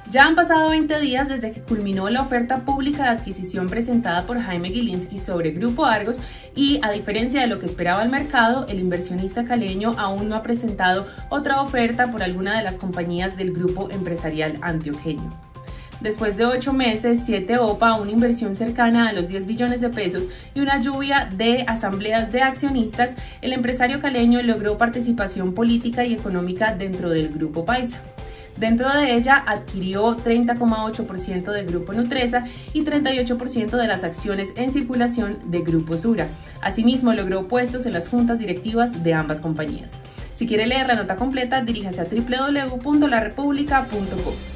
Ya han pasado 20 días desde que culminó la oferta pública de adquisición presentada por Jaime Gilinski sobre Grupo Argos y, a diferencia de lo que esperaba el mercado, el inversionista caleño aún no ha presentado otra oferta por alguna de las compañías del grupo empresarial antioqueño. Después de 8 meses, 7 OPA, una inversión cercana a los 10 billones de pesos y una lluvia de asambleas de accionistas, el empresario caleño logró participación política y económica dentro del Grupo Paisa. Dentro de ella adquirió 30,8% del Grupo Nutresa y 38% de las acciones en circulación de Grupo Sura. Asimismo, logró puestos en las juntas directivas de ambas compañías. Si quiere leer la nota completa, diríjase a www.larepublica.co.